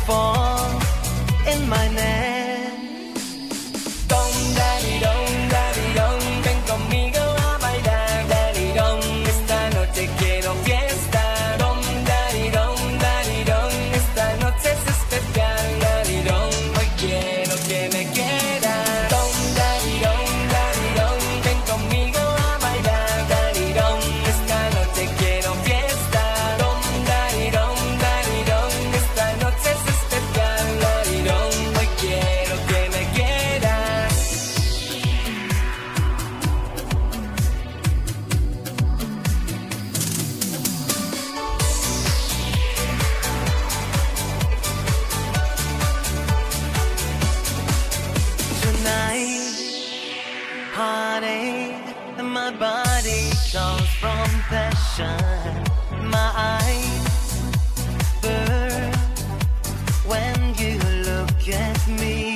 fall in my net. Daddy, don, ven conmigo a bailar. Daddy, don, esta noche quiero fiesta. Daddy, don, esta noche es especial. Daddy, don, hoy quiero que me quieras. Daddy, don, ven conmigo a bailar. Daddy, don, esta noche quiero fiesta. Daddy, don, esta noche es especial. Daddy, don, hoy quiero que me quieras. Tonight, heartache, my body calls from passion. My eyes burn when you look at me.